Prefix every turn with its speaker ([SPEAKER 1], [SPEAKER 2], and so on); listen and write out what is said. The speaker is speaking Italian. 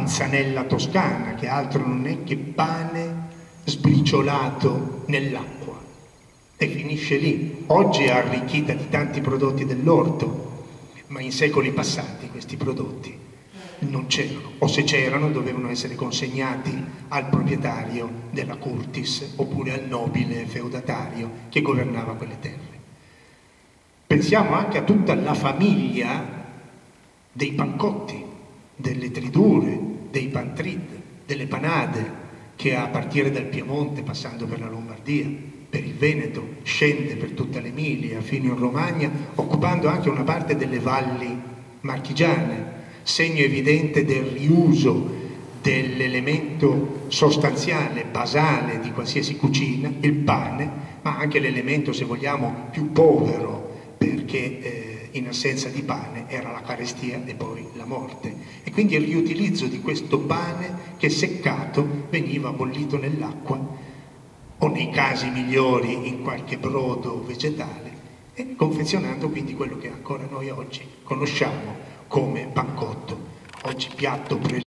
[SPEAKER 1] pazzanella toscana, che altro non è che pane sbriciolato nell'acqua, e finisce lì. Oggi è arricchita di tanti prodotti dell'orto, ma in secoli passati questi prodotti non c'erano, o se c'erano dovevano essere consegnati al proprietario della Curtis oppure al nobile feudatario che governava quelle terre. Pensiamo anche a tutta la famiglia dei pancotti, delle tridure, dei pantrid, delle panade, che a partire dal Piemonte, passando per la Lombardia, per il Veneto, scende per tutta l'Emilia, fino in Romagna, occupando anche una parte delle valli marchigiane, segno evidente del riuso dell'elemento sostanziale, basale di qualsiasi cucina, il pane, ma anche l'elemento, se vogliamo, più povero, perché in assenza di pane era la carestia e poi la morte. E quindi il riutilizzo di questo pane che seccato veniva bollito nell'acqua o nei casi migliori in qualche brodo vegetale, e confezionando quindi quello che ancora noi oggi conosciamo come pancotto, oggi piatto